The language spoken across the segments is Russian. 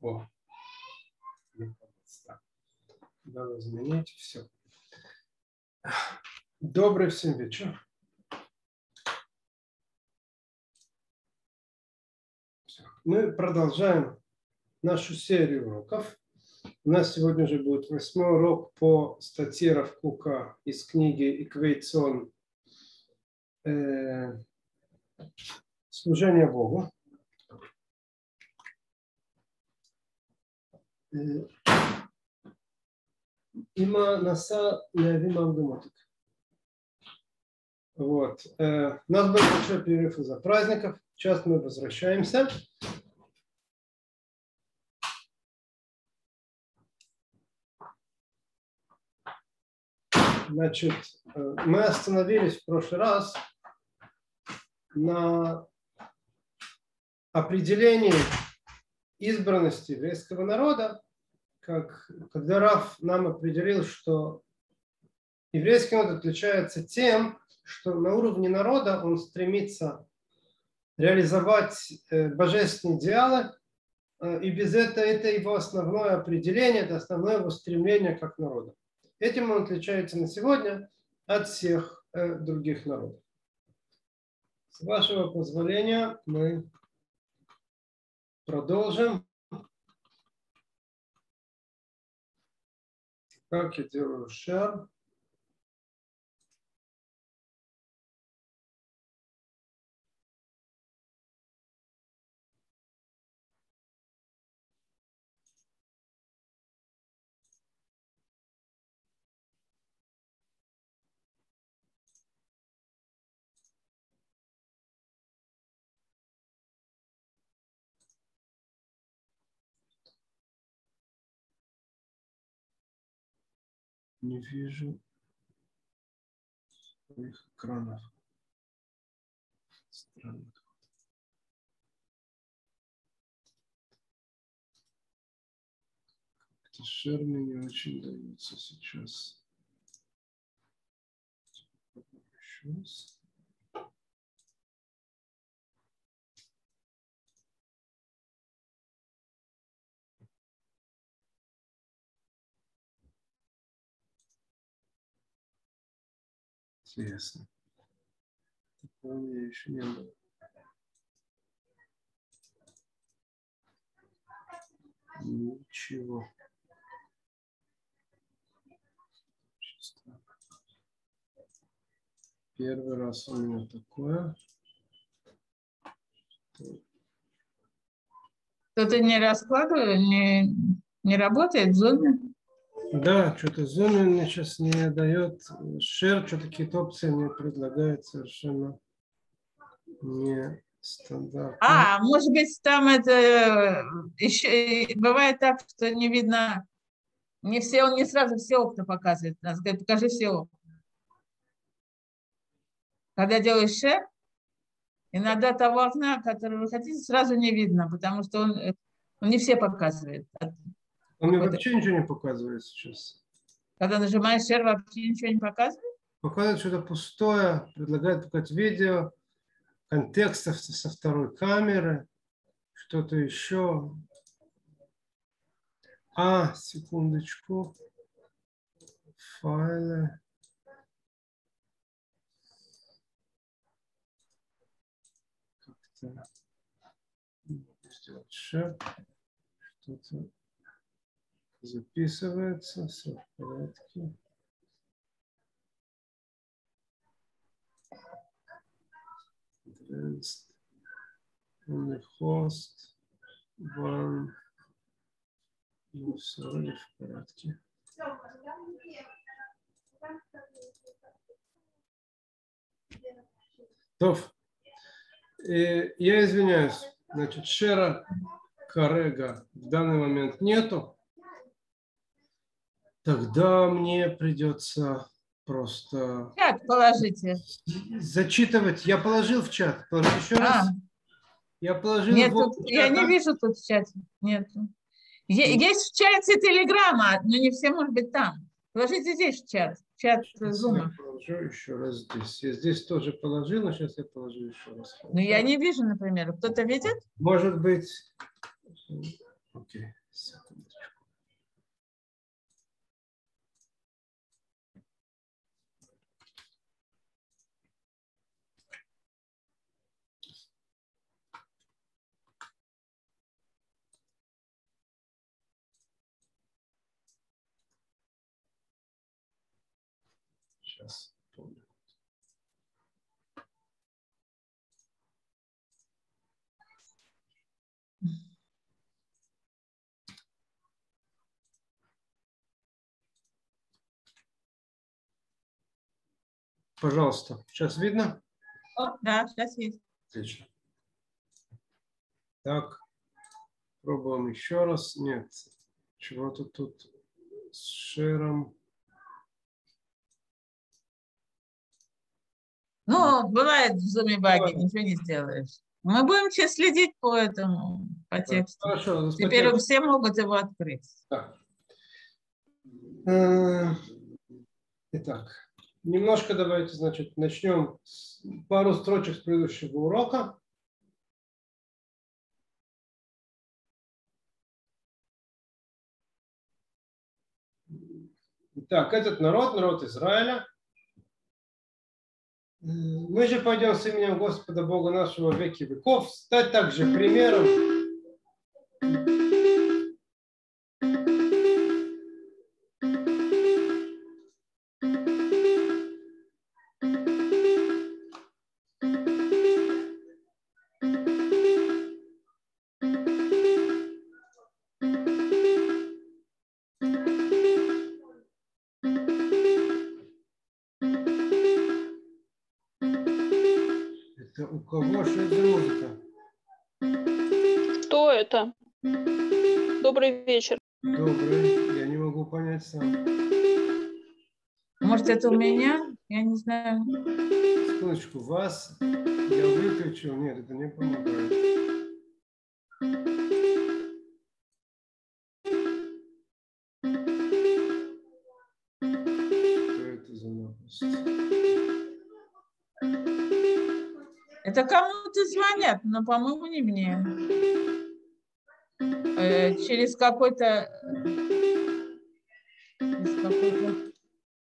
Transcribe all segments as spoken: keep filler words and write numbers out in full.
О, надо изменить все. Добрый всем вечер. Мы продолжаем нашу серию уроков. У нас сегодня уже будет восьмой урок по статье Рав Кока из книги «Иквейцон. Э, служение Богу». Има наса неавима амгумотик. Вот. Э, у нас был большой перерыв из-за праздников. Сейчас мы возвращаемся. Значит, мы остановились в прошлый раз на определении избранности еврейского народа, как, когда Рав нам определил, что еврейский народ отличается тем, что на уровне народа он стремится реализовать божественные идеалы, и без этого это его основное определение, это основное его стремление как народа. Этим он отличается на сегодня от всех э, других народов. С вашего позволения мы продолжим. Как я делаю share. Не вижу своих экранов. Странно. Как-то шер мне не очень дается сейчас. Еще раз. Интересно. Такого у меня еще не было. Ничего. Первый раз у меня такое. Кто-то не раскладывает, не, не работает в зуме? Да, что-то зуме мне сейчас не дает. Share, что-то какие-то опции мне предлагает совершенно не стандартно. А, может быть, там это еще бывает так, что не видно, не все, он не сразу все окна показывает. Надо сказать, покажи все окна. Когда делаешь share, иногда того окна, которое вы хотите, сразу не видно, потому что он, он не все показывает. Он мне вообще ничего не показывает сейчас. Когда нажимаешь share, вообще ничего не показывает? Показывает что-то пустое, предлагает показать видео, контекстов со второй камеры, что-то еще. А, секундочку. Файлы. Как-то сделать share. Что-то записывается, все в порядке. Advanced. Only host. One. Ну, все вроде в порядке. Тоф. Я извиняюсь. Значит, шера Карега в данный момент нету. Тогда мне придется просто... В чат положите. Зачитывать. Я положил в чат. Положил еще А. раз. Я положил Нет, его тут, в я чат. не вижу тут в чате. Нет. Есть в чате Телеграма, но не все, может быть, там. Положите здесь в чат. В чат Зума. Я положу еще раз здесь. Я здесь тоже положил, но сейчас я положу еще раз. Но я не вижу, например. Кто-то видит? Может быть, Окей, секундочку. Сейчас помню. Пожалуйста, сейчас видно? О, да, сейчас есть. Отлично. Так, пробуем еще раз. Нет, чего-то тут с шером. Ну, бывает в зуме баги, Ладно. ничего не сделаешь. Мы будем сейчас следить по этому, по тексту. Хорошо. Теперь по все могут его открыть. Да. Итак, немножко давайте, значит, начнем с пару строчек с предыдущего урока. Итак, этот народ, народ Израиля. Мы же пойдем с именем Господа Бога нашего веки веков, стать также примером Это у кого что это за музыка? Что это? Добрый вечер. Добрый, я не могу понять сам. Может, это у меня? Я не знаю. Секундочку, вас я выключил. Нет, это не помогает. Что это за новость? Это кому-то звонят, но, по-моему, не мне. Э, через какой-то... Через какой-то...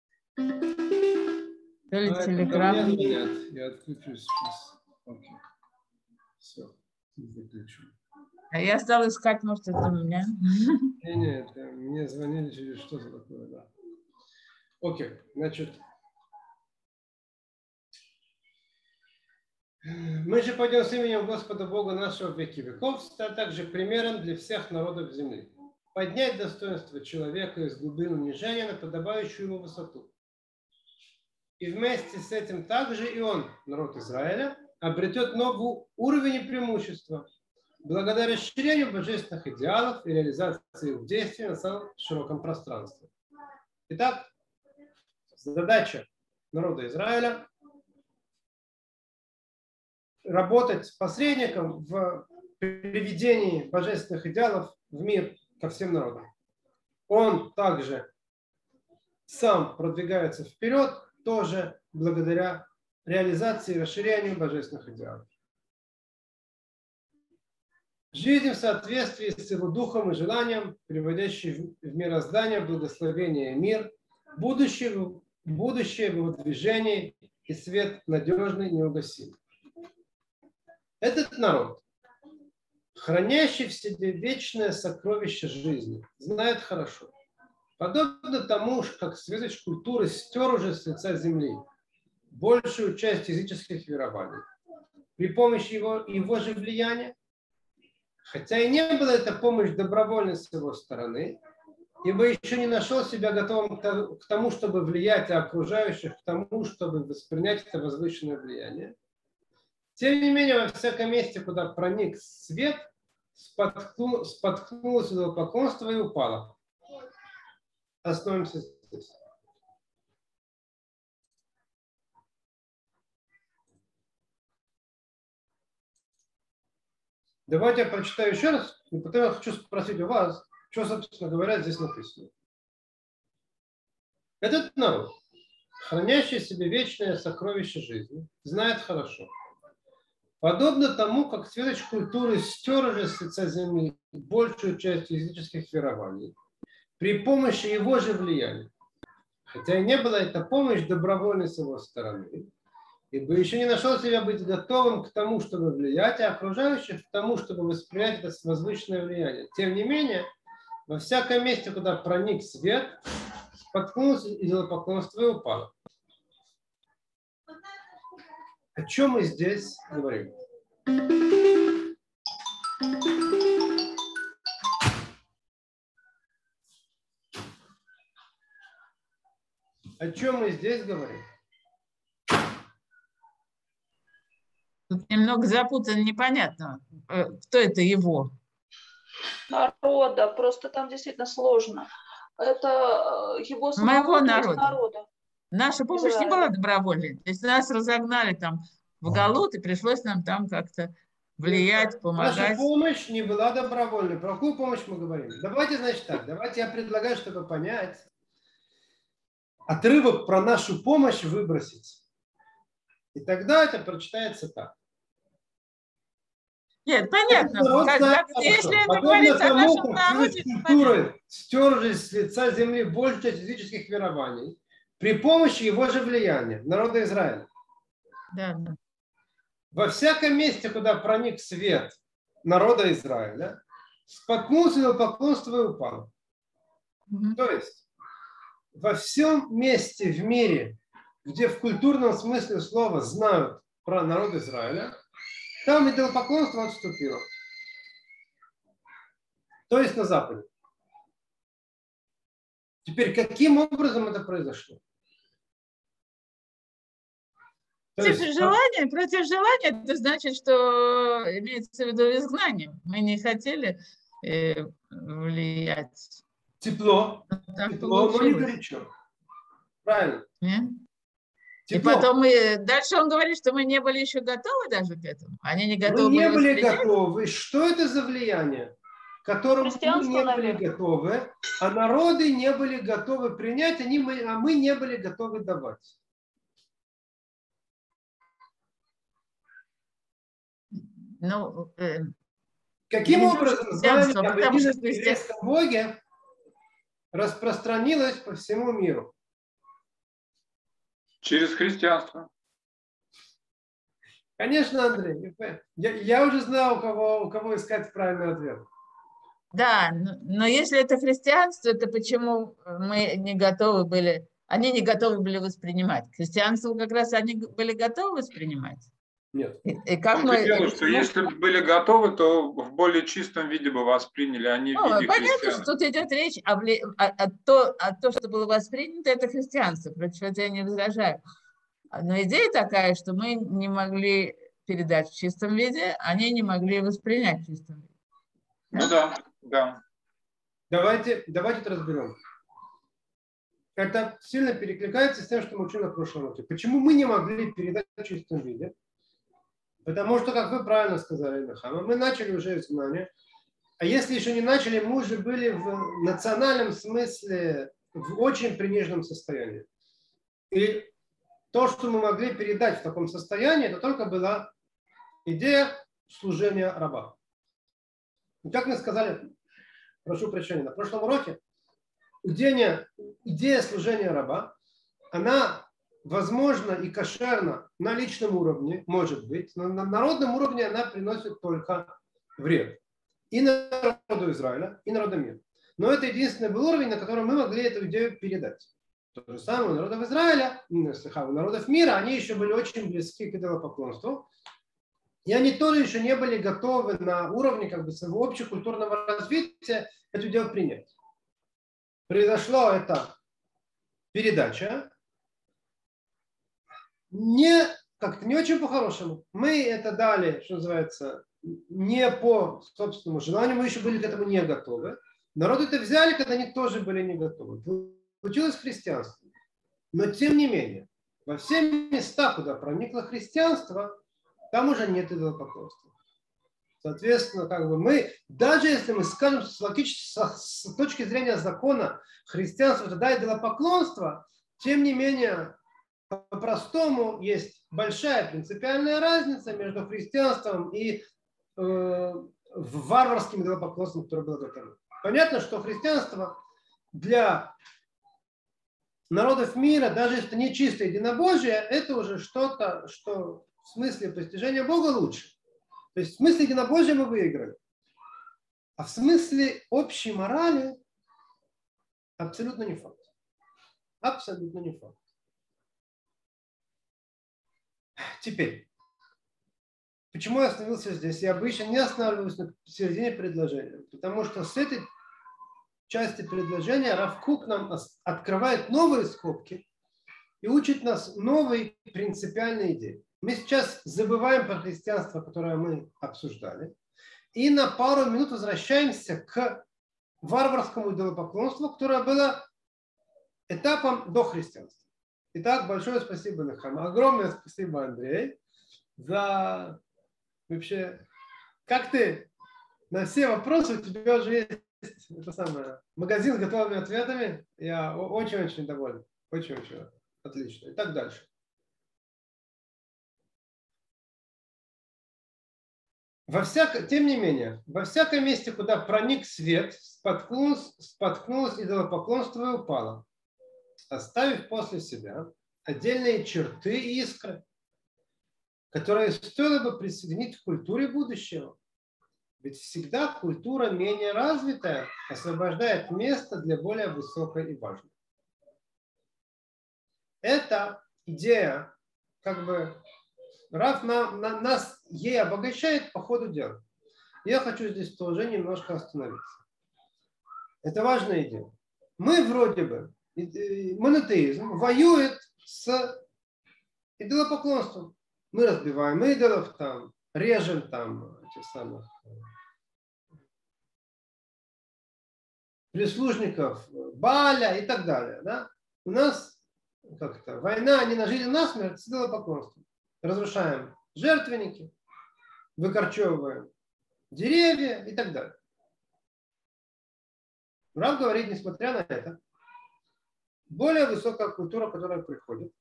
То ли А, телеграм. это ко мне звонят. Я отключусь сейчас. Окей. Все, выключу. А я стала искать, может, это у меня. Не, не, это мне звонили через что-то такое, да. Окей, значит. Мы же пойдем с именем Господа Бога нашего в веки веков, стать также примером для всех народов земли. Поднять достоинство человека из глубин унижения на подобающую ему высоту. И вместе с этим также и он, народ Израиля, обретет новый уровень и преимущества, благодаря расширению божественных идеалов и реализации их действий на самом широком пространстве. Итак, задача народа Израиля работать с посредником в приведении божественных идеалов в мир ко всем народам. Он также сам продвигается вперед, тоже благодаря реализации и расширению божественных идеалов. Жизнь в соответствии с его духом и желанием, приводящий в мироздание благословение и мир, будущее, будущее в его движении и свет надежный, неугасимый. Этот народ, хранящий в себе вечное сокровище жизни, знает хорошо. Подобно тому, как светоч культуры стер уже с лица земли большую часть языческих верований при помощи его, его же влияния, хотя и не была эта помощь добровольной с его стороны, ибо еще не нашел себя готовым к тому, чтобы влиять на окружающих, к тому, чтобы воспринять это возвышенное влияние. Тем не менее, во всяком месте, куда проник свет, споткну, споткнулось идолопоклонство и упало. Остановимся здесь. Давайте я прочитаю еще раз, и потом я хочу спросить у вас, что, собственно говоря, здесь написано. Этот народ, хранящий в себе вечное сокровище жизни, знает хорошо. Подобно тому, как светоч культуры стер уже с лица земли большую часть языческих верований при помощи его же влияния. Хотя и не была эта помощь добровольной с его стороны, ибо еще не нашел себя быть готовым к тому, чтобы влиять, а окружающих к тому, чтобы воспринять это возвышенное влияние. Тем не менее, во всяком месте, куда проник свет, споткнулся идолопоклонство и упал. О чем мы здесь говорим? О чем мы здесь говорим? Тут немного запутано, непонятно, кто это его. Народа, просто там действительно сложно. Это его Моего народа. народа. Наша помощь Израиля. Не была добровольной. То есть нас разогнали там в Галут, и пришлось нам там как-то влиять, Нет, помогать. Наша помощь не была добровольной. Про какую помощь мы говорим? Давайте, значит, так. Давайте я предлагаю, чтобы понять, отрывок про нашу помощь выбросить. И тогда это прочитается так. Нет, понятно. Как, как, если это говорится о нашем народе, культуры стерлись с лица земли большая часть физических верований при помощи его же влияния, народа Израиля. Да, да. Во всяком месте, куда проник свет народа Израиля, споткнулся на поклонство и упал. Mm-hmm. То есть, во всем месте в мире, где в культурном смысле слова знают про народ Израиля, там идолопоклонство отступило. То есть на Западе. Теперь, каким образом это произошло? Против есть, желания, против желания, это значит, что имеется в виду изгнание. Мы не хотели э, влиять. Тепло. Так Тепло, но не горячо. Правильно. Не? И потом мы, дальше он говорит, что мы не были еще готовы даже к этому. Они не готовы мы не были воспринять. готовы. Что это за влияние, которому мы не были готовы, а народы не были готовы принять, они, а мы не были готовы давать? Ну, э, Каким образом знание об едином еврейском Боге распространилось по всему миру? Через христианство. Конечно, Андрей. Я, я уже знал, у кого, у кого искать правильный ответ. Да, но, но если это христианство, то почему мы не готовы были, они не готовы были воспринимать? Христианство как раз они были готовы воспринимать. Нет. И, и как мы, дело, что если бы были готовы, то в более чистом виде бы восприняли, а не в ну, виде понятно, христиан. что тут идет речь о, о, о, то, о том, что было воспринято, это христианство, против этого я не возражаю. Но идея такая, что мы не могли передать в чистом виде, они не могли воспринять в чистом виде. Ну да, да. Давайте, давайте это разберем. Это сильно перекликается с тем, что мы учили на прошлом уроке. Почему мы не могли передать в чистом виде? Потому что, как вы правильно сказали, Нахама, мы начали уже изгнание. А если еще не начали, мы уже были в национальном смысле в очень приниженном состоянии. И то, что мы могли передать в таком состоянии, это только была идея служения раба. И как мы сказали, прошу прощения, на прошлом уроке, идея, идея служения раба, она возможно и кошерно на личном уровне, может быть, но на народном уровне она приносит только вред. И народу Израиля, и народу мира. Но это единственный был уровень, на котором мы могли эту идею передать. То же самое у народов Израиля, у народов мира, они еще были очень близки к идолопоклонству. И они тоже еще не были готовы на уровне как бы, своего общекультурного развития эту идею принять. Произошло это передача. Не, как-то не очень по-хорошему. Мы это дали, что называется, не по собственному желанию, мы еще были к этому не готовы. Народы это взяли, когда они тоже были не готовы. Получилось христианство. Но тем не менее, во все места, куда проникло христианство, там уже нет идолопоклонства. Соответственно, как бы мы, даже если мы скажем с, с точки зрения закона христианство, тогда идолопоклонство, тем не менее, по-простому есть большая принципиальная разница между христианством и э, варварским идолопоклонством, которое было до этого. Понятно, что христианство для народов мира, даже если это не чистое единобожие, это уже что-то, что в смысле постижения Бога лучше. То есть в смысле единобожия мы выиграли. А в смысле общей морали абсолютно не факт. Абсолютно не факт. Теперь, почему я остановился здесь? Я обычно не останавливаюсь на середине предложения, потому что с этой части предложения Рав Кук нам открывает новые скобки и учит нас новой принципиальной идее. Мы сейчас забываем про христианство, которое мы обсуждали, и на пару минут возвращаемся к варварскому идолопоклонству, которое было этапом до христианства. Итак, большое спасибо, Нахам. Огромное спасибо, Андрей, за вообще, как ты на все вопросы, у тебя уже есть это самое, магазин с готовыми ответами. Я очень-очень доволен. Очень-очень отлично. И так дальше. Во всяк... Тем не менее, во всяком месте, куда проник свет, споткнулось, споткнулось идолопоклонство и упало, оставив после себя отдельные черты и искры, которые стоило бы присоединить к культуре будущего. Ведь всегда культура менее развитая освобождает место для более высокой и важной. Эта идея, как бы, Рав на, на, нас ей обогащает по ходу дела. Я хочу здесь тоже немножко остановиться. Это важная идея. Мы вроде бы, монотеизм воюет с идолопоклонством. Мы разбиваем идолов, там, режем там этих самых прислужников Бааля и так далее. Да? У нас как-то война не на жизнь, а на смерть с идолопоклонством. Разрушаем жертвенники, выкорчевываем деревья и так далее. Рав говорит, несмотря на это, более высокая культура, которая приходит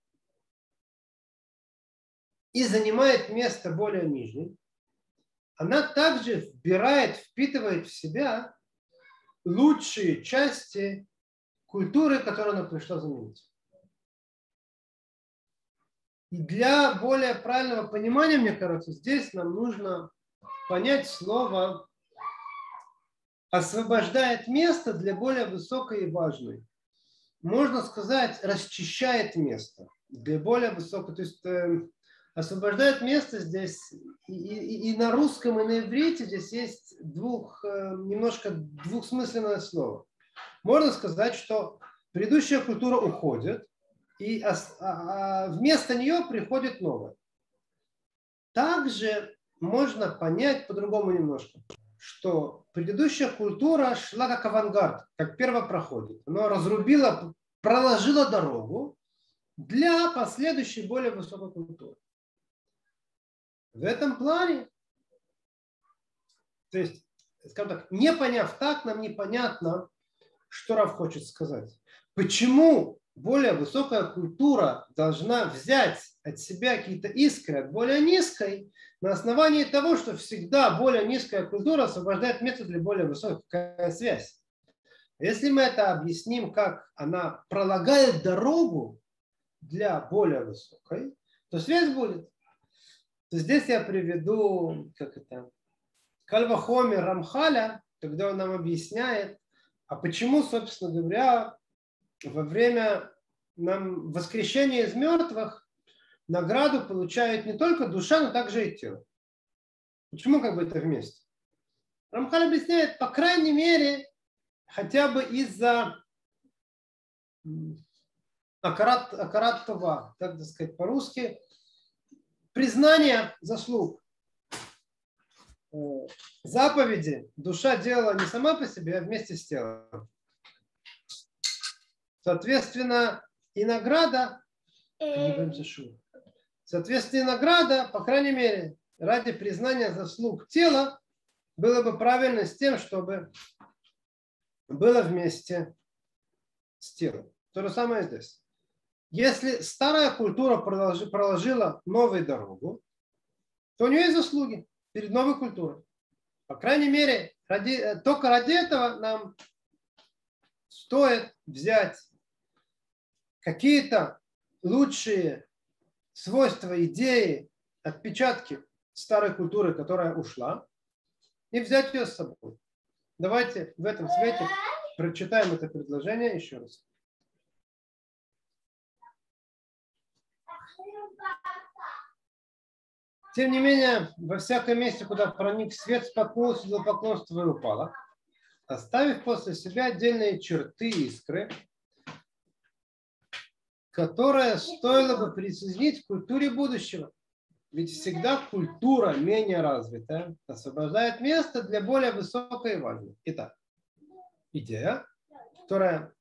и занимает место более нижней, она также вбирает, впитывает в себя лучшие части культуры, которую она пришла заменить. И для более правильного понимания, мне кажется, здесь нам нужно понять слово «освобождает место для более высокой и важной». Можно сказать, расчищает место для более высокой. То есть э, освобождает место здесь и, и, и на русском, и на иврите здесь есть двух, э, немножко двухсмысленное слово. Можно сказать, что предыдущая культура уходит, и вместо нее приходит новое. Также можно понять по-другому немножко, что предыдущая культура шла как авангард, как первопроходит. Она разрубила, проложила дорогу для последующей более высокой культуры. В этом плане, то есть, скажем так, не поняв так, нам непонятно, что Рав хочет сказать. Почему более высокая культура должна взять от себя какие-то искры от более низкой на основании того, что всегда более низкая культура освобождает место для более высокой. Какая связь? Если мы это объясним, как она пролагает дорогу для более высокой, то связь будет. То здесь я приведу, как это, Каль вахомер Рамхаля, когда он нам объясняет, а почему, собственно говоря, во время нам воскрешения из мертвых награду получают не только душа, но также и тело. Почему как бы это вместе? Рамхаль объясняет, по крайней мере, хотя бы из-за акарат, акарат това, так сказать по-русски, признание заслуг. Заповеди душа делала не сама по себе, а вместе с телом. Соответственно, и награда, соответственно, и награда, по крайней мере, ради признания заслуг тела, было бы правильно с тем, чтобы было вместе с телом. То же самое здесь. Если старая культура проложи, проложила новую дорогу, то у нее есть заслуги перед новой культурой. По крайней мере, ради, только ради этого нам стоит взять какие-то лучшие свойства, идеи, отпечатки старой культуры, которая ушла, и взять ее с собой. Давайте в этом свете прочитаем это предложение еще раз. Тем не менее, во всяком месте, куда проник свет, споткнулся идолопоклонство и упало, оставив после себя отдельные черты искры, которые стоило бы присоединить к культуре будущего. Ведь всегда культура менее развитая освобождает место для более высокой и важной. Итак, идея, которая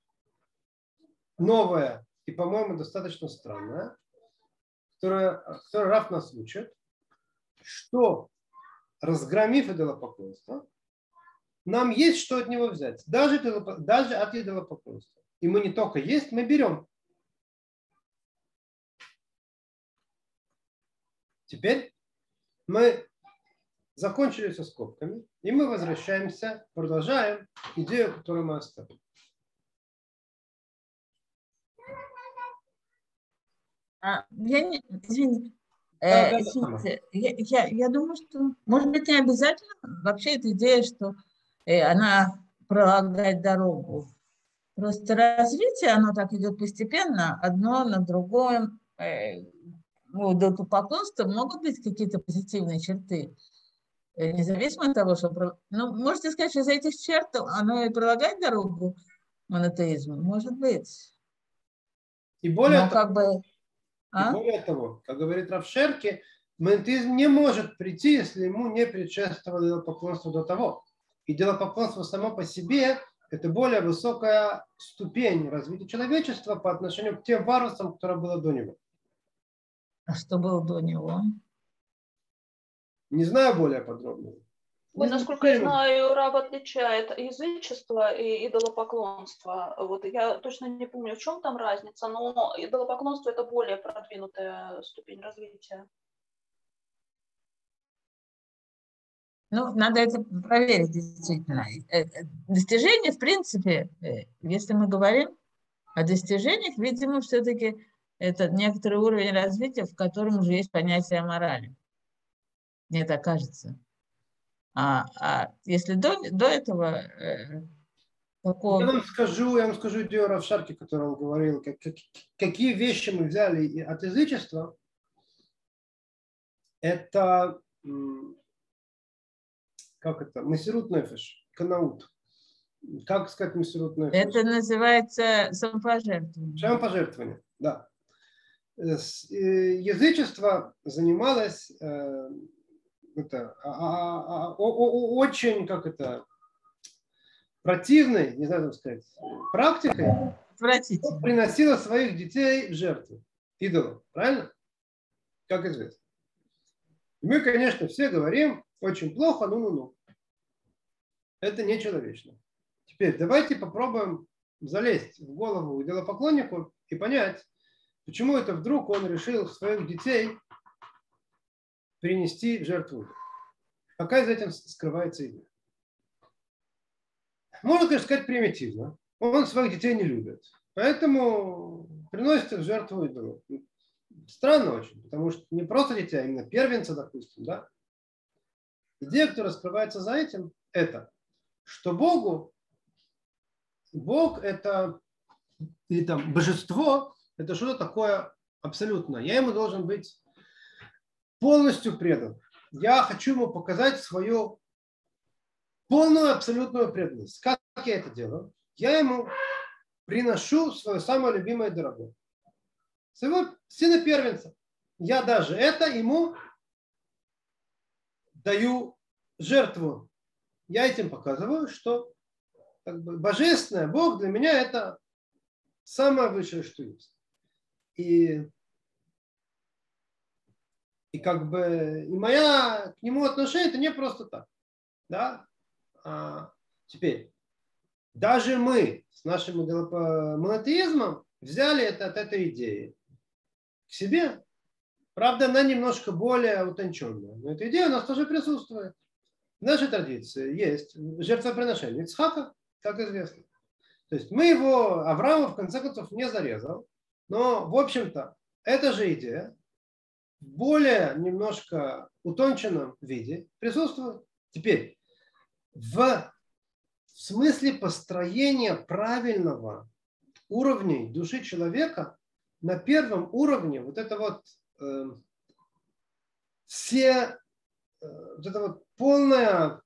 новая и, по-моему, достаточно странная, которая, которая Раф нас учит, что, разгромив идолопоклонство, нам есть что от него взять, даже, даже от идолопоклонства. И мы не только есть, мы берем. Теперь мы закончили со скобками, и мы возвращаемся, продолжаем идею, которую мы оставили. А, я не, извините, э, да, извините да, я, я, я думаю, что, может быть, не обязательно вообще эта идея, что э, она пролагает дорогу. Просто развитие, оно так идет постепенно, одно на другом. Э, у идолопоклонства могут быть какие-то позитивные черты, э, независимо от того, что... Ну, можете сказать, что из этих черт оно и пролагает дорогу монотеизму? Может быть. И более Но как бы... А? И более того, как говорит Рав Шерки, монотеизм не может прийти, если ему не предшествовало идолопоклонство до того. Идолопоклонство само по себе – это более высокая ступень развития человечества по отношению к тем варварствам, которое было до него. А что было до него? Не знаю более подробно. Ой, насколько я знаю, Рав отличает язычество и идолопоклонство. Вот я точно не помню, в чем там разница, но идолопоклонство – это более продвинутая ступень развития. Ну, надо это проверить действительно. Достижения, в принципе, если мы говорим о достижениях, видимо, все-таки это некоторый уровень развития, в котором уже есть понятие морали. Мне так кажется. А, а если до, до этого э, такого... Я вам скажу, я вам скажу идею Рав Шарки, которую он говорил, как, как, какие вещи мы взяли от язычества. Это, как это, месирут нефеш, канаут. Как сказать месирут нефеш? Это называется самопожертвование. Самопожертвование, да. Язычество занималось это, а, а, а, о, о, очень, как это, противной, не знаю, как сказать, практикой, приносила своих детей в жертву идолам. Правильно? Как известно. И мы, конечно, все говорим, очень плохо, ну-ну-ну. Это нечеловечно. Теперь давайте попробуем залезть в голову идолопоклоннику и понять, почему это вдруг он решил своих детей принести в жертву. Какая за этим скрывается идея? Можно, конечно, сказать примитивно. Он своих детей не любит. Поэтому приносит их в жертву идолу. Странно очень, потому что не просто детей, а именно первенца, допустим. Да? Идея, которая скрывается за этим, это, что Богу, Бог это, или там божество, это что-то такое абсолютное. Я ему должен быть полностью предан. Я хочу ему показать свою полную абсолютную преданность. Как я это делаю? Я ему приношу свое самое любимое и дорогое. Своего сына первенца. Я даже это ему даю жертву. Я этим показываю, что как бы, божественное, Бог для меня это самое высшее, что есть. И И как бы и моя к нему отношение это не просто так. Да? А теперь, даже мы с нашим монотеизмом взяли это от этой идеи к себе. Правда, она немножко более утонченная. Но эта идея у нас тоже присутствует. В нашей традиции есть жертвоприношение Ицхака, как известно. То есть мы его, Авраама, в конце концов, не зарезал. Но, в общем-то, эта же идея в более немножко утонченном виде присутствует. Теперь, в смысле построения правильного уровня души человека, на первом уровне вот это вот э, все, э, вот это вот полная,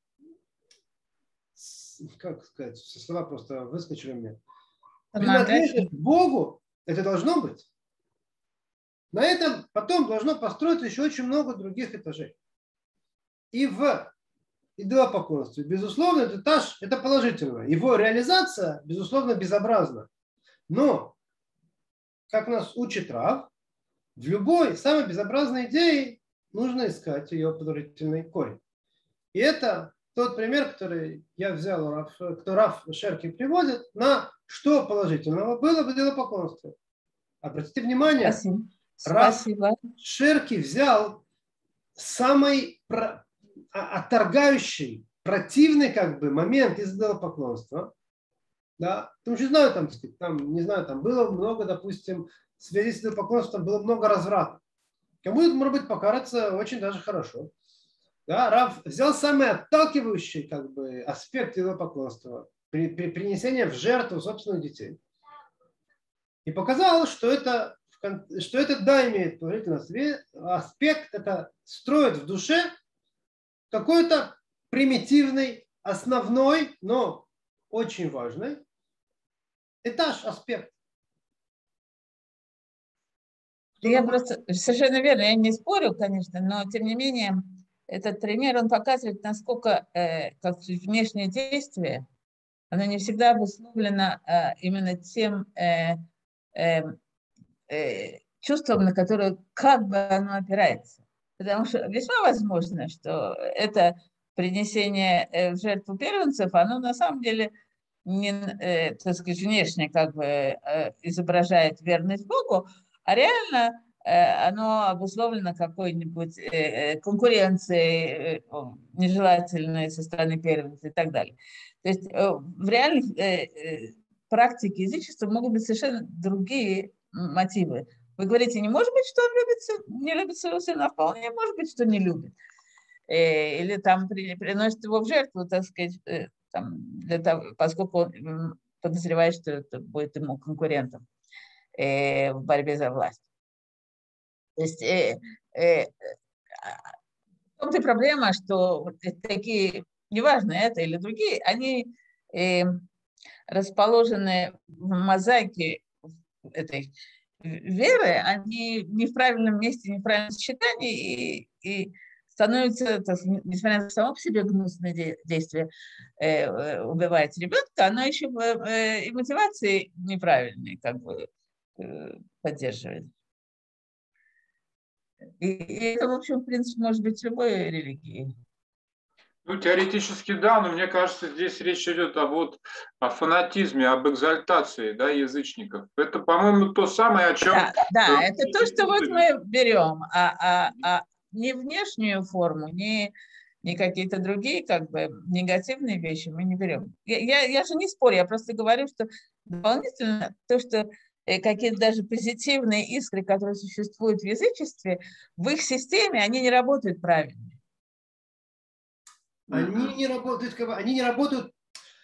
как сказать, все слова просто выскочили мне, принадлежность к Богу, это должно быть. На этом потом должно построиться еще очень много других этажей. И в идолопоклонстве, безусловно, этот этаж, это положительно. Его реализация, безусловно, безобразна. Но, как нас учит Рав, в любой самой безобразной идее нужно искать ее положительный корень. И это тот пример, который я взял, кто Рав Шерки приводит, на что положительного было в идолопоклонстве. Обратите внимание, Спасибо. Рав Спасибо. Шерки взял самый про... отторгающий, противный как бы момент из идолопоклонства. Да? Потому что, знаю, там, там, не знаю, там было много, допустим, в связи с идолопоклонством было много разврата. Кому-то, может быть, покажется очень даже хорошо. Да? Рав взял самый отталкивающий как бы, аспект идолопоклонства, при, при принесении в жертву собственных детей. И показал, что это что это, да, имеет положительный аспект, это строит в душе какой-то примитивный, основной, но очень важный этаж, аспект. Я просто, совершенно верно, я не спорю, конечно, но тем не менее этот пример, он показывает, насколько э, как внешнее действие, оно не всегда обусловлено э, именно тем э, э, чувством, на которое как бы оно опирается. Потому что весьма возможно, что это принесение в жертву первенцев, оно на самом деле не, так сказать, внешне как бы изображает верность Богу, а реально оно обусловлено какой-нибудь конкуренцией нежелательной со стороны первенца и так далее. То есть в реальной практике язычества могут быть совершенно другие мотивы. Вы говорите, не может быть, что он любит, не любит своего сына, а вполне может быть, что не любит. Или там приносит его в жертву, так сказать, там, для того, поскольку он подозревает, что это будет ему конкурентом в борьбе за власть. То есть э, э, в том-то и проблема, что вот такие, неважно это или другие, они э, расположены в мозаике этой веры, они не в правильном месте, не в правильном сочетании, и, и становятся, так, несмотря на само по себе гнусное действие, э, убивать ребенка, оно еще э, и мотивации неправильные как бы э, поддерживает. И, и это, в общем, в принципе, может быть в любой религии. Ну, теоретически да, но мне кажется, здесь речь идет о, вот, о фанатизме, об экзальтации, да, язычников. Это, по-моему, то самое, о чем... Да, да, это то, что вот мы берем, а, а, а не внешнюю форму, не, не какие-то другие как бы негативные вещи мы не берем. Я, я, я же не спорю, я просто говорю, что дополнительно то, что какие-то даже позитивные искры, которые существуют в язычестве, в их системе, они не работают правильно. Они не работают, они не работают,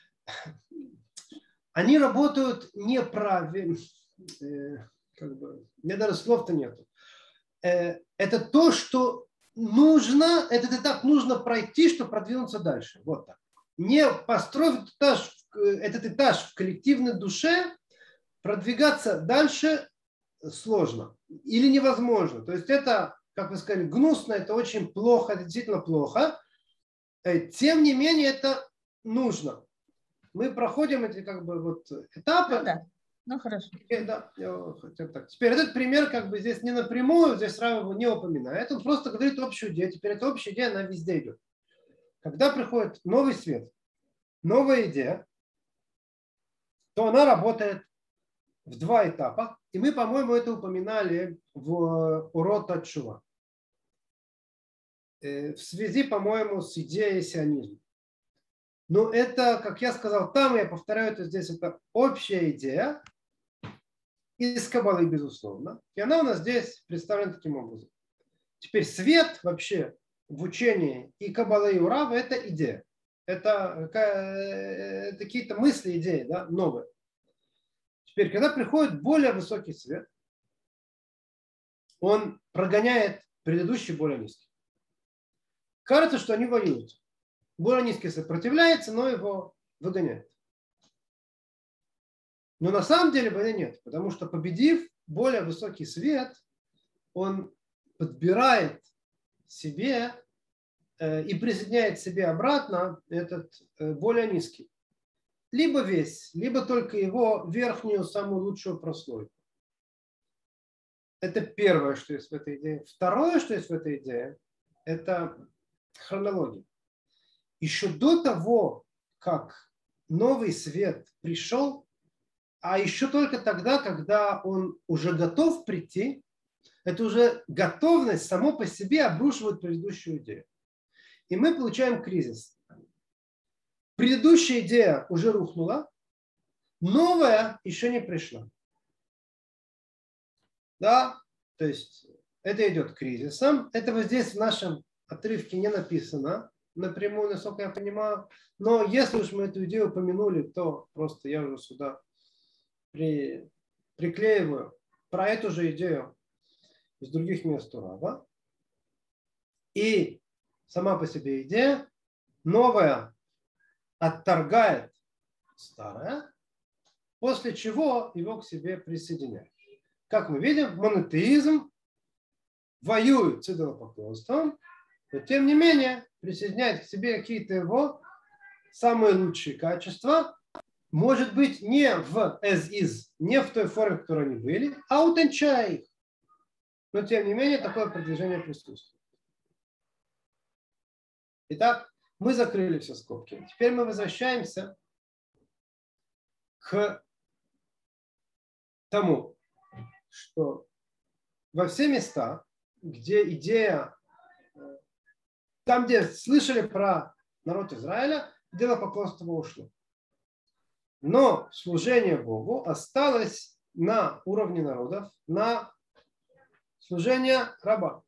они работают неправильно. Как бы, у меня даже слов-то нету. Это то, что нужно, этот этап нужно пройти, чтобы продвинуться дальше. Вот так. Не построив этаж, этот этаж в коллективной душе, продвигаться дальше сложно или невозможно. То есть это, как вы сказали, гнусно, это очень плохо, это действительно плохо. Тем не менее, это нужно. Мы проходим эти как бы вот этапы. Ну, да. Ну хорошо. И, да, так. Теперь этот пример как бы здесь не напрямую, здесь сразу его не упоминает. Он просто говорит общую идею. Теперь эта общая идея, она везде идет. Когда приходит новый свет, новая идея, то она работает в два этапа. И мы, по-моему, это упоминали в урок Тшува. В связи, по-моему, с идеей сионизма. Но это, как я сказал там, я повторяю это здесь, это общая идея из Каббалы, безусловно. И она у нас здесь представлена таким образом. Теперь свет вообще в учении и Каббалы, и Урава – это идея. Это, это какие-то мысли, идеи, да, новые. Теперь, когда приходит более высокий свет, он прогоняет предыдущий более низкий. Кажется, что они воюют. Более низкий сопротивляется, но его выгоняет. Но на самом деле войны нет, потому что, победив более высокий свет, он подбирает себе э, и присоединяет себе обратно этот э, более низкий. Либо весь, либо только его верхнюю, самую лучшую прослойку. Это первое, что есть в этой идее. Второе, что есть в этой идее, это хронология. Еще до того, как новый свет пришел, а еще только тогда, когда он уже готов прийти, это уже готовность само по себе обрушивает предыдущую идею. И мы получаем кризис. Предыдущая идея уже рухнула, новая еще не пришла. Да, то есть это идет кризисом. Этого здесь в нашем отрывке не написано напрямую, насколько я понимаю. Но если уж мы эту идею упомянули, то просто я уже сюда при, приклеиваю про эту же идею из других мест Урава. И сама по себе идея новая отторгает старое, после чего его к себе присоединяет. Как мы видим, монотеизм воюет с идолопоклонством, но тем не менее присоединяет к себе какие-то его самые лучшие качества, может быть, не в as is, не в той форме, в которой они были, а утончая их. Но тем не менее такое продвижение присутствует. Итак, мы закрыли все скобки. Теперь мы возвращаемся к тому, что во все места, где идея, там, где слышали про народ Израиля, идолопоклонство ушло. Но служение Богу осталось на уровне народов, на служение раба.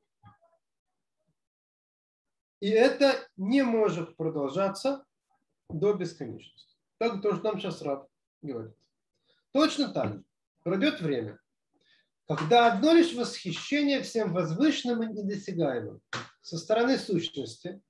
И это не может продолжаться до бесконечности. Так то, что нам сейчас раб говорит. Точно так же пройдет время, когда одно лишь восхищение всем возвышенным и недосягаемым со стороны сущности,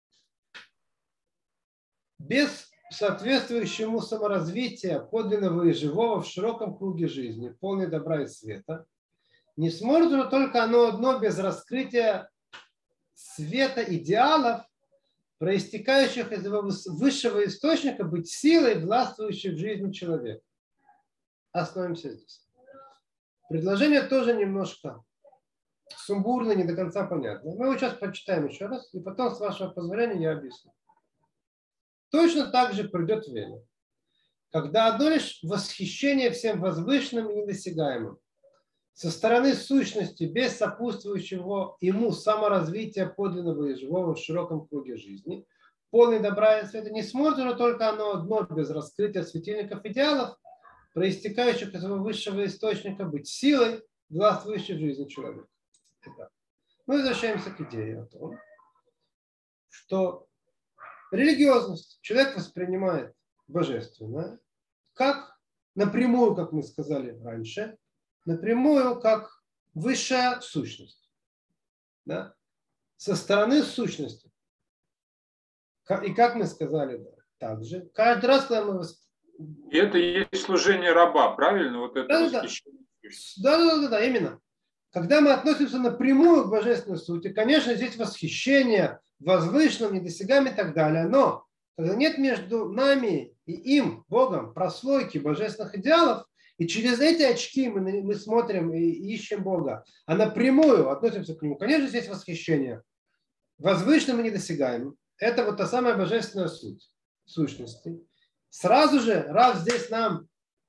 без соответствующему саморазвития подлинного и живого в широком круге жизни, полной добра и света, не сможет уже только оно одно без раскрытия света идеалов, проистекающих из его высшего источника, быть силой, властвующей в жизни человека. Остановимся здесь. Предложение тоже немножко сумбурно, не до конца понятно. Мы его сейчас прочитаем еще раз, и потом, с вашего позволения, я объясню. Точно так же придет время, когда одно лишь восхищение всем возвышенным и недосягаемым со стороны сущности, без сопутствующего ему саморазвития подлинного и живого в широком круге жизни, полный добра и света, не сможет уже только оно одно без раскрытия светильников идеалов, проистекающих из его высшего источника, быть силой, властвующей в жизни человека. Итак, мы возвращаемся к идее о том, что религиозность человек воспринимает божественное как напрямую, как мы сказали раньше, напрямую как высшая сущность. Да? Со стороны сущности. И как мы сказали, да, также, каждый раз, когда мы... И это и есть служение раба, правильно? Вот это да, восхищение. Да, да, да, да, именно. Когда мы относимся напрямую к божественной сути, конечно, здесь восхищение возвышенным, недосягаемым и так далее, но когда нет между нами и им, Богом, прослойки божественных идеалов, и через эти очки мы, мы смотрим и ищем Бога, а напрямую относимся к Нему, конечно, здесь восхищение возвышенным и недосягаемым. Это вот та самая божественная суть, сущности. Сразу же, раз здесь нам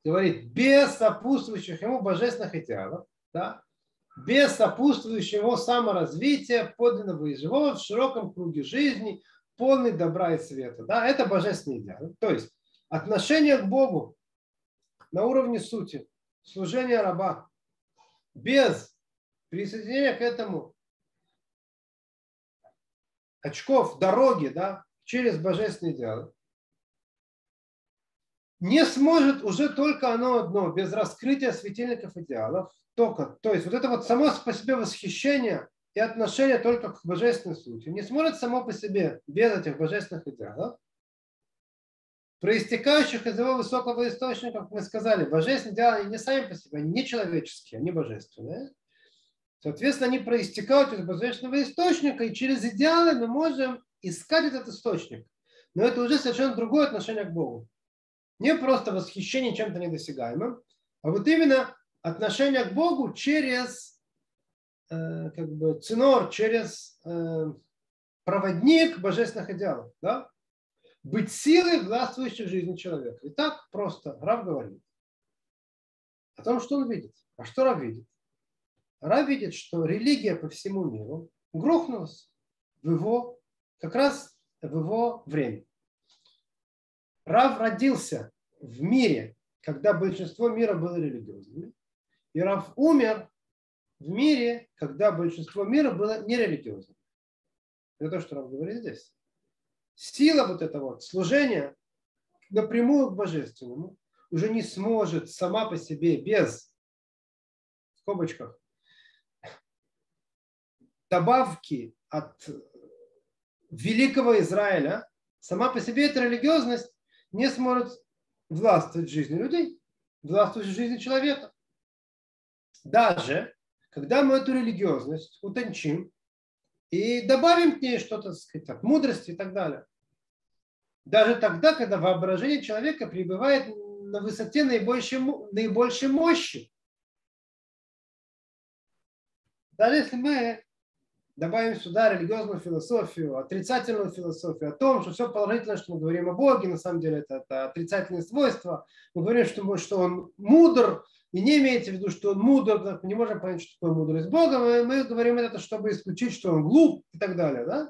говорит, без сопутствующих ему божественных идеалов, да, без сопутствующего саморазвития, подлинного и живого в широком круге жизни, полный добра и света. Да, это божественный идеал. То есть отношение к Богу на уровне сути, служение раба, без присоединения к этому очков, дороги, да, через божественные идеалы, не сможет уже только оно одно, без раскрытия светильников идеалов, только, то есть вот это вот само по себе восхищение и отношение только к божественной сути, не сможет само по себе без этих божественных идеалов, проистекающих из его высокого источника, как мы сказали, божественные идеалы не сами по себе, они не человеческие, они божественные. Соответственно, они проистекают из божественного источника, и через идеалы мы можем искать этот источник. Но это уже совершенно другое отношение к Богу. Не просто восхищение чем-то недосягаемым, а вот именно отношение к Богу через э, как бы ценор, через э, проводник божественных идеалов. Да? Быть силой, властвующей в жизни человека. И так просто Рав говорит о том, что он видит. А что Рав видит? Рав видит, что религия по всему миру грохнулась в его, как раз в его время. Рав родился в мире, когда большинство мира было религиозными. И Рав умер в мире, когда большинство мира было нерелигиозным. Это то, что Рав говорит здесь. Сила вот этого вот служения напрямую к божественному уже не сможет сама по себе без, в скобочках, добавки от великого Израиля, сама по себе эта религиозность не сможет властвовать в жизни людей, властвовать в жизни человека. Даже когда мы эту религиозность утончим и добавим к ней что-то, так сказать, от мудрости и так далее. Даже тогда, когда воображение человека пребывает на высоте наибольшей, наибольшей мощи. Даже если мы добавим сюда религиозную философию, отрицательную философию, о том, что все положительное, что мы говорим о Боге, на самом деле это, это отрицательные свойства. Мы говорим, что, что он мудр, и не имеется в виду, что он мудр, мы не можем понять, что такое мудрость Бога, мы, мы говорим это, чтобы исключить, что он глуп и так далее. Да?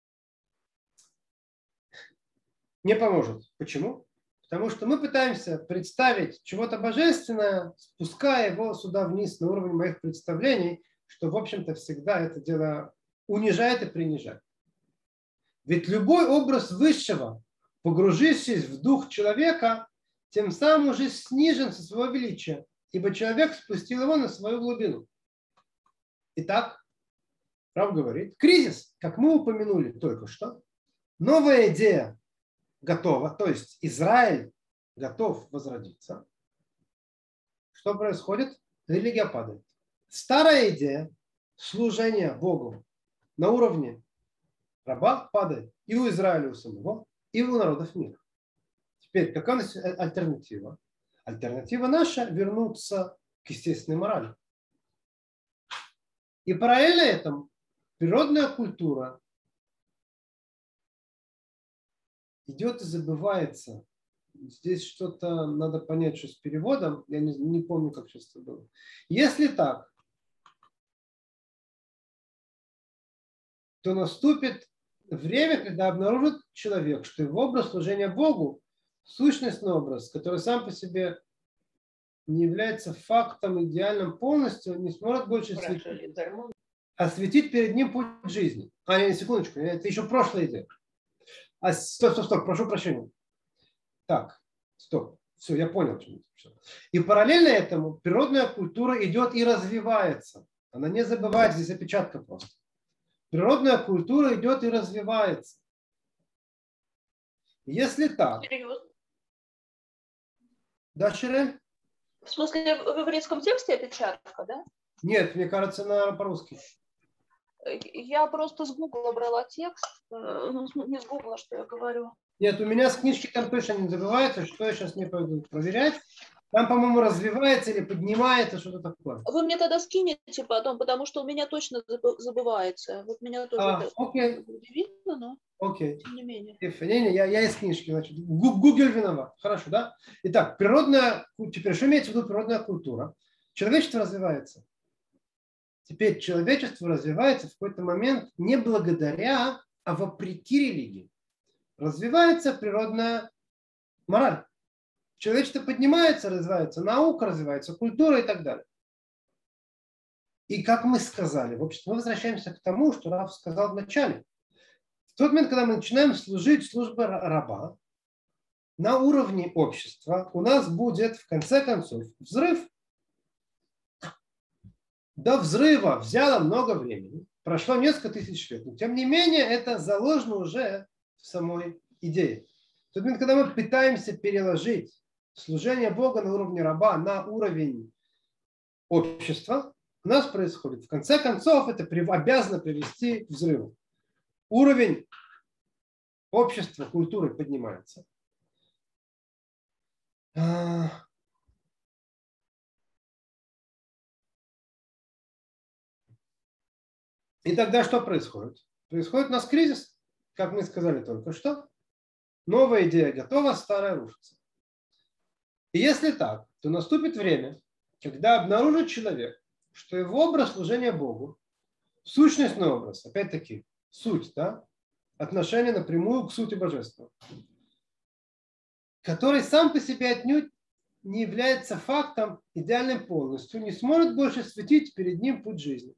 Не поможет. Почему? Потому что мы пытаемся представить чего-то божественное, спуская его сюда вниз на уровень моих представлений, что, в общем-то, всегда это дело унижает и принижает. Ведь любой образ высшего, погрузившись в дух человека, тем самым уже снижен со своего величия, ибо человек спустил его на свою глубину. Итак, Рав говорит, кризис, как мы упомянули только что, новая идея готова, то есть Израиль готов возродиться. Что происходит? Религия падает. Старая идея служения Богу на уровне раба падает и у Израиля у самого, и у народов мира. Теперь, какая у нас альтернатива? Альтернатива наша – вернуться к естественной морали. И параллельно этому природная культура идет и забывается. Здесь что-то надо понять, что с переводом. Я не, не помню, как сейчас это было. Если так, то наступит время, когда обнаружит человек, что его образ служения Богу, сущностный образ, который сам по себе не является фактом идеальным полностью, не сможет больше светить, осветить перед ним путь жизни. А, не, секундочку, это еще прошлая идея. А, стоп, стоп, стоп, прошу прощения. Так, стоп. Все, я понял. И параллельно этому природная культура идет и развивается. Она не забывает, здесь опечатка просто. Природная культура идет и развивается. Если так... Серьезно? Да, Ширель? В смысле, в еврейском тексте опечатка, да? Нет, мне кажется, на по-русски. Я просто с Гугла брала текст. Ну, не с Гугла, что я говорю. Нет, у меня с книжки там точно не забывается, что я сейчас не пойду проверять. Там, по-моему, развивается или поднимается, что-то такое. Вы мне тогда скинете потом, потому что у меня точно забывается. Вот меня тоже А, это окей. удивило, но Окей. тем не менее. Не, не, я, я из книжки, значит. Google виноват. Хорошо, да? Итак, природная, теперь, что имеется в виду природная культура? Человечество развивается. Теперь человечество развивается в какой-то момент не благодаря, а вопреки религии. Развивается природная мораль. Человечество поднимается, развивается, наука развивается, культура и так далее. И как мы сказали, в общем, мы возвращаемся к тому, что Рав сказал в начале. В тот момент, когда мы начинаем служить службой раба, на уровне общества у нас будет, в конце концов, взрыв. До взрыва взяло много времени, прошло несколько тысяч лет, но тем не менее это заложено уже в самой идее. В тот момент, когда мы пытаемся переложить служение Бога на уровне раба на уровень общества, у нас происходит. В конце концов, это обязано привести к взрыву. Уровень общества, культуры поднимается. И тогда что происходит? Происходит у нас кризис, как мы сказали только что. Новая идея готова, старая рушится. И если так, то наступит время, когда обнаружит человек, что его образ служения Богу, сущностный образ, опять-таки, суть, да, отношение напрямую к сути божества, который сам по себе отнюдь не является фактом идеальным полностью, не сможет больше светить перед ним путь жизни.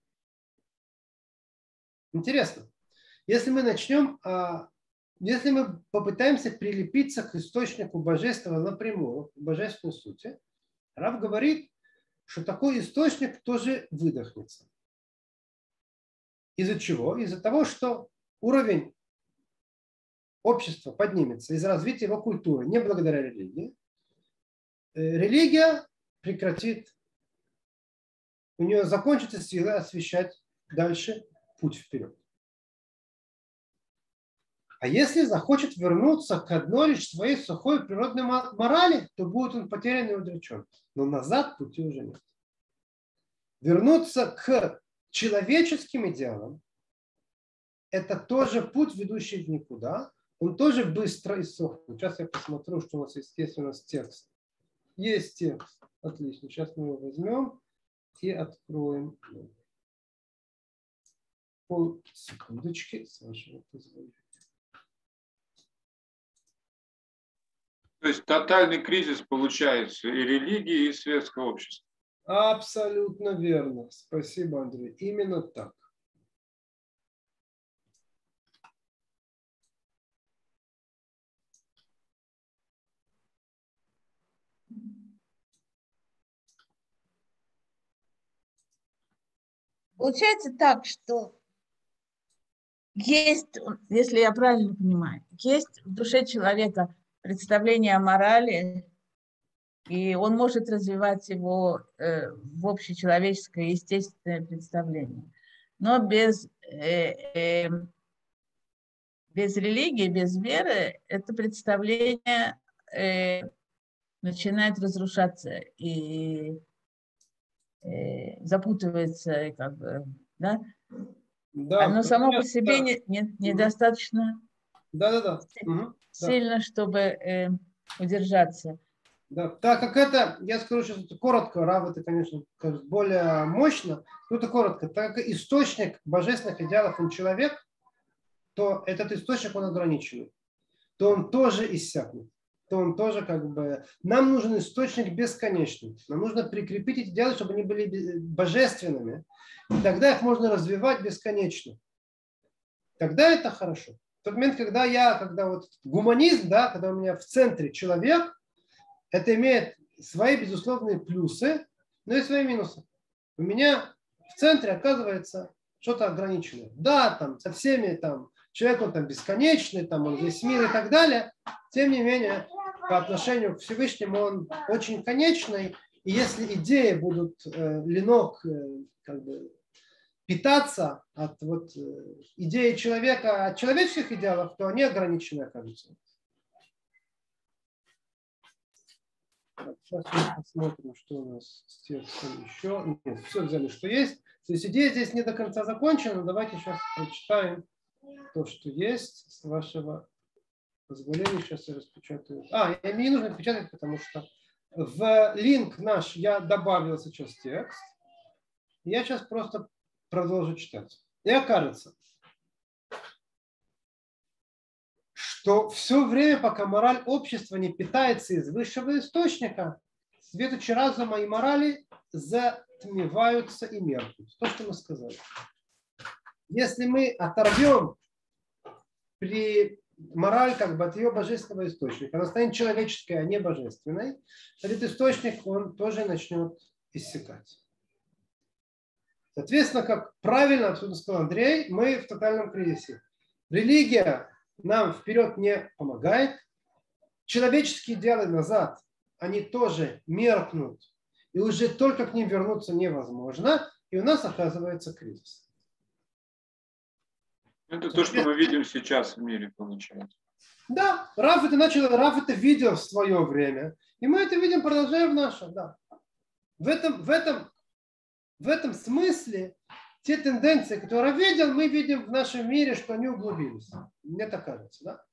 Интересно. Если мы начнем, если мы попытаемся прилепиться к источнику божественного напрямую, к божественной сути, Рав говорит, что такой источник тоже выдохнется. Из-за чего? Из-за того, что уровень общества поднимется из-за развития его культуры, не благодаря религии. Религия прекратит, у нее закончится сила освещать дальше путь вперед. А если захочет вернуться к одной лишь своей сухой природной морали, то будет он потерян и удручен. Но назад пути уже нет. Вернуться к человеческим идеалам – это тоже путь, ведущий в никуда. Он тоже быстро иссохнет. Сейчас я посмотрю, что у нас есть, есть у нас текст. Есть текст. Отлично. Сейчас мы его возьмем и откроем. Пол секундочки, с вашего позволения. То есть тотальный кризис получается и религии, и светского общества. Абсолютно верно. Спасибо, Андрей. Именно так. Получается так, что есть, если я правильно понимаю, есть в душе человека представление о морали, и он может развивать его э, в общечеловеческое естественное представление. Но без, э, э, без религии, без веры это представление э, начинает разрушаться и э, запутывается, и как бы, да? Да, Оно само конечно, по себе да. не, не, недостаточно Да, да, да. Угу, сильно, да. чтобы э, удержаться. Да, так как это, я скажу сейчас это коротко, Рав, это, конечно, более мощно, но это коротко. Так как источник божественных идеалов он человек, то этот источник он ограниченный, то он тоже иссякнет, то он тоже как бы... Нам нужен источник бесконечный. Нам нужно прикрепить эти идеалы, чтобы они были божественными. И тогда их можно развивать бесконечно. Тогда это хорошо. В тот момент, когда я, когда вот гуманизм, да, когда у меня в центре человек, это имеет свои безусловные плюсы, но и свои минусы. У меня в центре оказывается что-то ограниченное. Да, там со всеми там, человек он там бесконечный, там он весь мир и так далее. Тем не менее, по отношению к Всевышнему он очень конечный. И если идеи будут э, ленок э, как бы питаться от вот, э, идеи человека, от человеческих идеалов, то они ограничены окажутся. Сейчас мы посмотрим, что у нас с текстом еще. Нет, все взяли, что есть. То есть идея здесь не до конца закончена. Давайте сейчас прочитаем то, что есть. С вашего позволения сейчас я распечатаю. А, мне не нужно печатать, потому что в линк наш я добавил сейчас текст. Я сейчас просто продолжу читать. И окажется, что все время, пока мораль общества не питается из высшего источника, светочи разума и морали затмеваются и меркнут. То, что мы сказали. Если мы оторвем при мораль как бы от ее божественного источника, она станет человеческой, а не божественной, этот источник, он тоже начнет иссякать. Соответственно, как правильно отсюда сказал Андрей, мы в тотальном кризисе. Религия нам вперед не помогает. Человеческие идеалы назад, они тоже меркнут. И уже только к ним вернуться невозможно. И у нас оказывается кризис. Это то, что мы видим сейчас в мире, получается. Да, Раф это начал, Раф это видел в свое время. И мы это видим, продолжаем в нашем. Да. В этом, в этом, в этом смысле те тенденции, которые видел, мы видим в нашем мире, что они углубились. Мне так кажется, да?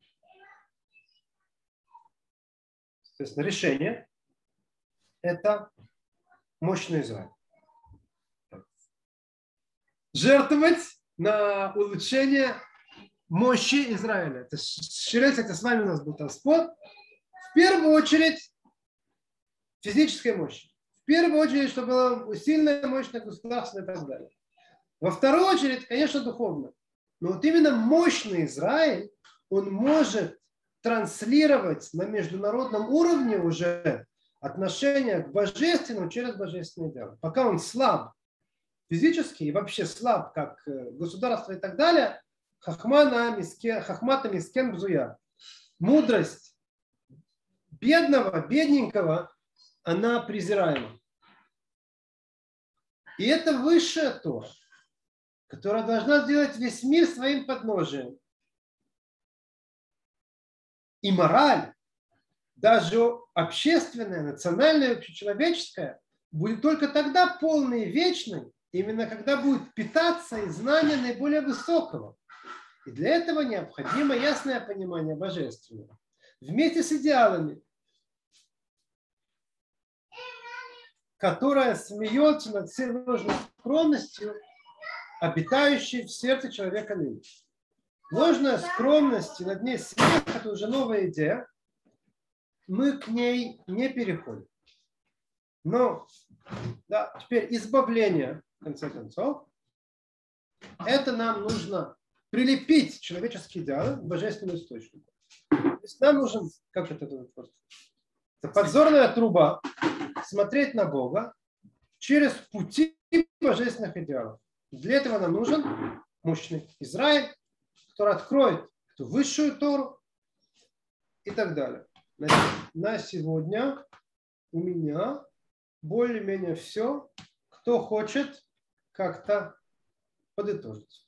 Соответственно, решение – это мощный Израиль. Жертвовать на улучшение мощи Израиля. Это, это с вами у нас был там спор. В первую очередь физической мощи. В первую очередь, чтобы было сильное, мощное государство и так далее. Во вторую очередь, конечно, духовно. Но вот именно мощный Израиль, он может транслировать на международном уровне уже отношение к божественному через божественный идеал. Пока он слаб физически и вообще слаб как государство и так далее, хахмата мискен бзуя. Мудрость бедного, бедненького, она презираема. И это высшая Тора, которая должна сделать весь мир своим подножием. И мораль, даже общественная, национальная, общечеловеческая, будет только тогда полной и вечной, именно когда будет питаться из знания наиболее высокого. И для этого необходимо ясное понимание божественного. Вместе с идеалами, которая смеется над всей ложной скромностью, обитающей в сердце человека ныне. Ложная скромность и над ней смех – это уже новая идея. Мы к ней не переходим. Но да, теперь избавление, в конце концов, это нам нужно прилепить человеческие идеалы к божественному источнику. То есть нам нужен, как это называется? Это подзорная труба, смотреть на Бога через пути божественных идеалов. Для этого нам нужен мощный Израиль, который откроет эту высшую Тору и так далее. На сегодня у меня более-менее все. Кто хочет как-то подытожить.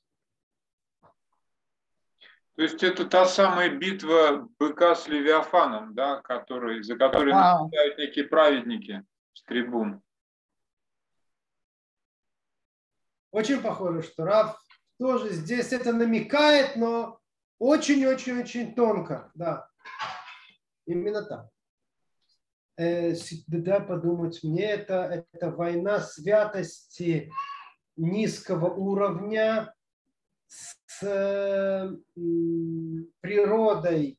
То есть это та самая битва быка с Левиафаном, да, который, за которой наблюдают некие праведники с трибун. Очень похоже, что Рав тоже здесь это намекает, но очень-очень-очень тонко. Да, именно так. Э, да, подумать, мне это, это война святости низкого уровня с э, природой.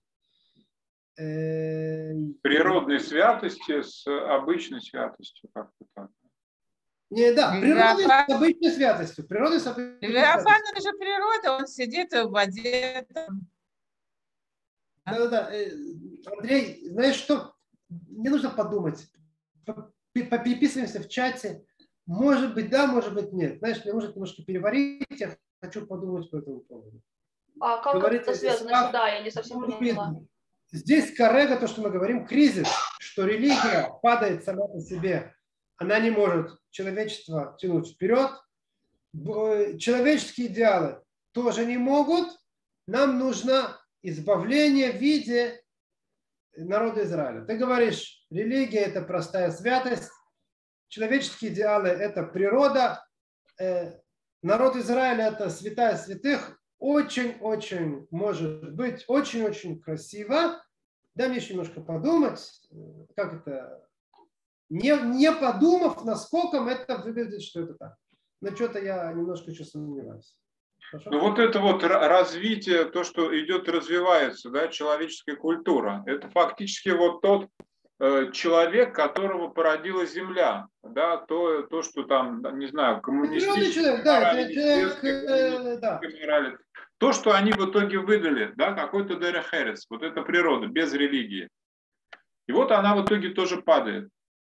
Э, Природной святости с обычной святостью, как-то так. Не, да, природой с обычной святостью. Природой с обычной Левиафан – это же природа, он сидит в воде. Да-да-да. Андрей, знаешь что? Мне нужно подумать. Попереписываемся в чате. Может быть, да, может быть, нет. Знаешь, мне нужно немножко переварить. Я хочу подумать по этому поводу. А как Говорите, это связано сюда? Я не совсем поняла. Здесь корректно то, что мы говорим, кризис, что религия падает сама по себе. Она не может человечество тянуть вперед. Человеческие идеалы тоже не могут. Нам нужно избавление в виде народа Израиля. Ты говоришь, религия – это простая святость, человеческие идеалы – это природа, народ Израиля – это святая святых. Очень-очень, может быть, очень-очень красиво. Дай мне еще немножко подумать, как это, не, не подумав, насколько это выглядит, что это так. Но что-то я немножко еще сомневаюсь. Хорошо? Ну вот это вот развитие, то, что идет, развивается, да, человеческая культура, это фактически вот тот э, человек, которого породила Земля, да, то, то что там, не знаю, коммунистические морали, человек, да. морали, то, что они в итоге выдали, да, какой-то дерех эрец, вот это природа, без религии. И вот она в итоге тоже падает.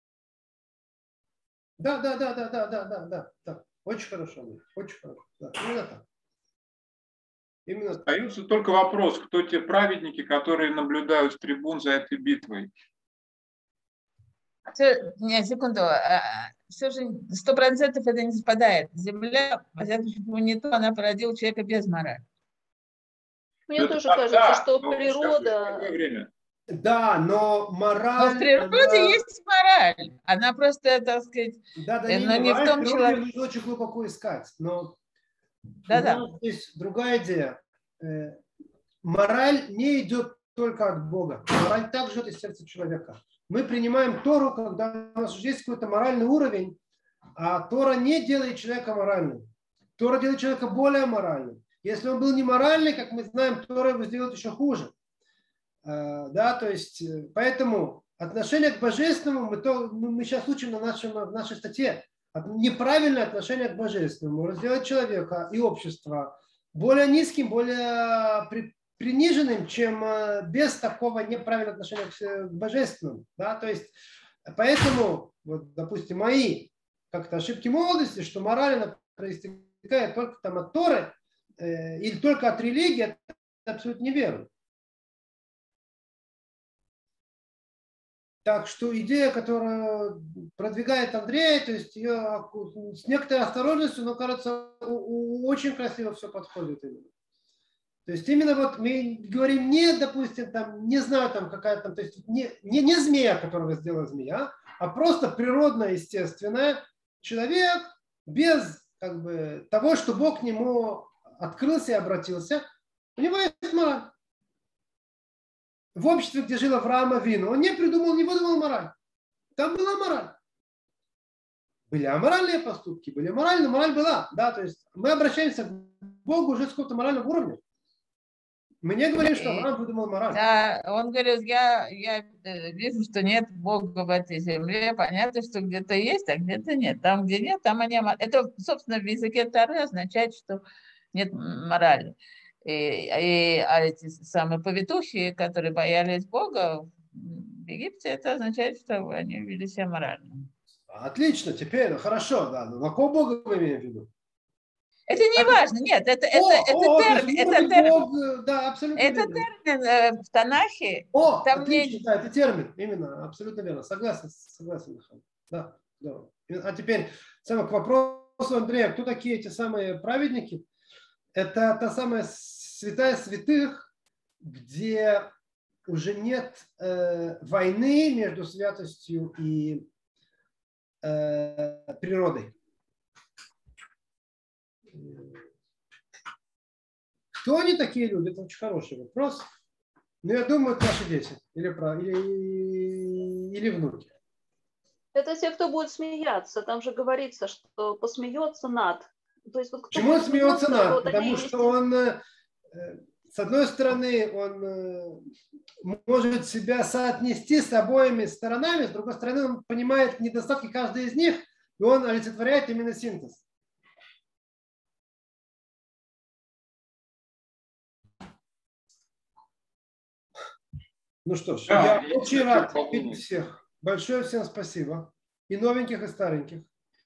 Да, да, да, да, да, да, да, да, да. Очень хорошо, очень хорошо. Да. Именно так. Именно так. Остается только вопрос, кто те праведники, которые наблюдают с трибун за этой битвой. Все, не, секунду. Все же сто процентов это не совпадает. Земля, во-первых, не то, она породила человека без морали. Мне это тоже тогда, кажется, что природа... Да, но мораль... Но в природе она... есть мораль. Она просто, так сказать... Да, да, не, но не мораль в том человеке. Нужно очень глубоко искать. Но да, да. здесь другая идея. Мораль не идет только от Бога. Мораль также идет из сердца человека. Мы принимаем Тору, когда у нас уже есть какой-то моральный уровень, а Тора не делает человека моральным. Тора делает человека более моральным. Если он был не моральный, как мы знаем, Тора его сделает еще хуже. Да, то есть, поэтому отношение к божественному, мы, то, мы сейчас учим на нашем, в нашей статье, неправильное отношение к божественному может сделать человека и общество более низким, более при, приниженным, чем без такого неправильного отношения к, к божественному. Да, то есть, поэтому, вот, допустим, мои как-то ошибки молодости, что мораль она проистекает только там от Торы э, или только от религии, это абсолютно неверно. Так что идея, которую продвигает Андрей, то есть ее с некоторой осторожностью, но, кажется, очень красиво все подходит именно. То есть именно вот мы говорим не, допустим, там, не знаю, там какая-то, то есть не, не, не змея, которого сделала змея, а просто природное, естественное, человек без как бы того, что Бог к нему открылся и обратился, у него есть мораль. В обществе, где жил Авраам Авину, он не придумал, не выдумал мораль. Там была мораль. Были аморальные поступки, были моральные, мораль была. Да, то есть мы обращаемся к Богу уже с какого-то морального уровня. Мы не говорим, что Авраам выдумал мораль. Да, он говорил, я, я вижу, что нет Бога в этой земле. Понятно, что где-то есть, а где-то нет. Там, где нет, там они... Это, собственно, в языке Торы означает, что нет морали. И, и, а эти самые повитухи, которые боялись Бога в Египте, это означает, что они вели себя морально. Отлично, теперь, хорошо, да. Но какого Бога мы имеем в виду? Это не а важно, нет, это, о, это, о, это термин. Это термин, Бог, да, абсолютно это верно. термин э, в Танахе. О, там отлично, не... да, это термин, именно, абсолютно верно. Согласен, согласен. Да, да. А теперь самое к вопросу Андрея, кто такие эти самые праведники? Это та самая святая святых, где уже нет э, войны между святостью и э, природой. Кто они такие люди? Это очень хороший вопрос. Но я думаю, это наши дети или, или, или внуки. Это те, кто будет смеяться. Там же говорится, что посмеется над. То есть, вот почему он смеется над? Вот потому что он, с одной стороны, он может себя соотнести с обоими сторонами, с другой стороны, он понимает недостатки каждой из них, и он олицетворяет именно синтез. Ну что ж, да, я очень рад видеть всех. Большое всем спасибо. И новеньких, и стареньких.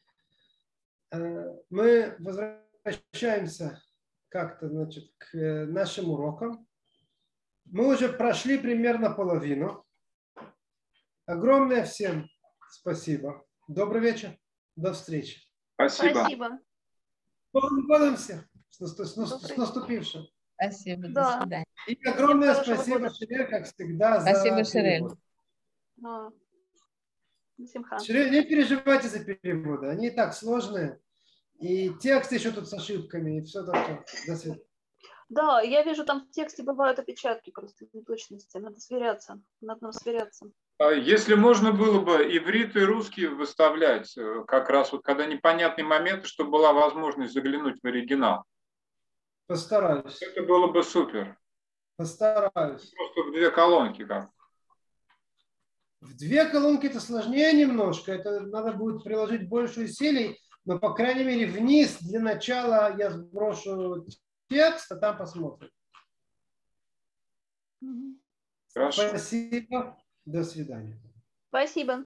Мы возвращаемся как-то, значит, к нашим урокам. Мы уже прошли примерно половину. Огромное всем спасибо. Добрый вечер. До встречи. Спасибо. Спасибо. С Новым годом всех. С наступившим. Спасибо, Да. до свидания. И огромное Всем хорошего спасибо, года. Ширель, как всегда, Спасибо, за Ширель. перевод. Да. Симха. Ширель, не переживайте за переводы, они и так сложные. И текст еще тут с ошибками, и все такое. До свидания. Да, я вижу, там в тексте бывают опечатки, просто неточности. Надо сверяться. Надо нам сверяться. А если можно было бы иврит и русский выставлять, э, как раз вот когда непонятные моменты, чтобы была возможность заглянуть в оригинал. Постараюсь. Это было бы супер. Постараюсь. Просто в две колонки как. В две колонки это сложнее немножко. Это надо будет приложить больше усилий. Но, по крайней мере, вниз для начала я сброшу текст, а там посмотрим. Мгм. Хорошо. Спасибо. До свидания. Спасибо.